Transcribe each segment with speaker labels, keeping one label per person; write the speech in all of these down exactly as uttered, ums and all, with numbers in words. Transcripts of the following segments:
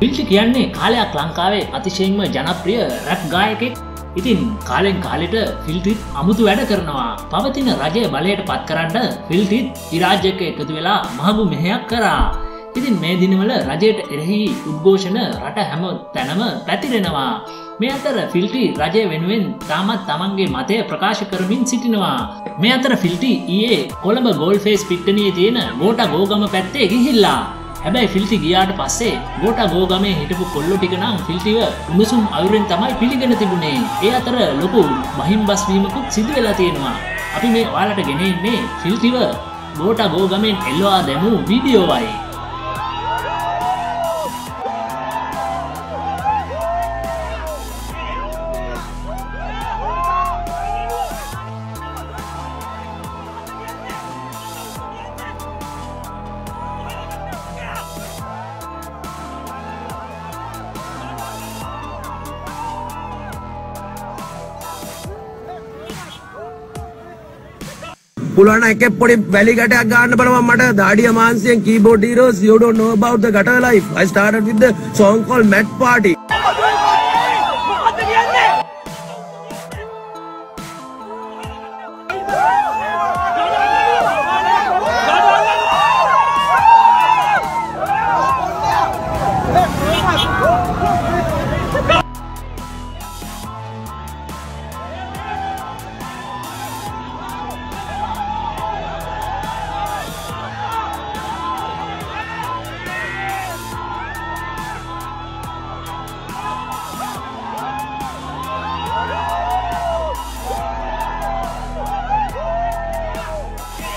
Speaker 1: Filthy කියන්නේ කාලයක් ලංකාවේ අතිශයින්ම ජනප්‍රිය රැප් ගායකෙක්. ඉතින් කාලෙන් කාලෙට ෆිල්ටිත් අමුතු වැඩ කරනවා. පවතින රජය බලයට පත් කරන්න ෆිල්ටිත් ඉරාජ්‍යක එකතු වෙලා මහඟු මෙහෙයක් කරා. ඉතින් මේ දිනවල රජයට එරෙහි උද්ඝෝෂණ රට හැම තැනම පැතිරෙනවා. මේ අතර ෆිල්ටි රජය වෙනුවෙන් තාමත් තමන්ගේ මතය ප්‍රකාශ කරමින් සිටිනවා. මේ අතර ෆිල්ටි ඊයේ කොළඹ ගෝල්ෆේස් පිට්ටනියේ තියෙන ගෝටා ගෝගම පැත්තේ ගිහිල්ලා. හැබැයි ෆිල්ටි ගියාට පස්සේ ගෝටා ගෝගමේ හිටපු කොල්ලෝ ටික නම් ෆිල්ටිව උණුසුම් අයුරෙන් තමයි පිළිගෙන තිබුණේ. ඒ අතර ලොකු බහිම්බස් වීමකුත් සිදු වෙලා තියෙනවා. අපි මේ ඔයාලට ගෙන ඉන්නේ ෆිල්ටිව ගෝටා ගෝගමෙන් එල්ලවා දැමූ වීඩියෝවයි.
Speaker 2: පුළුවන් එකෙක් පොඩි වැලි ගැටයක් ගන්න බලමන් මට දාඩිය මාන්සියෙන් keyboard heroes you don't know about the gutter life. I started with the song called Mat Party.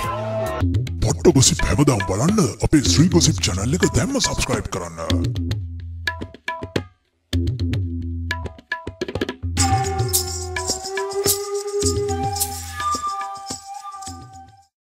Speaker 3: Gossip හැමදාම බලන්න අපේ ශ්‍රී gossip channel එක දැම්ම subscribe කරන්න.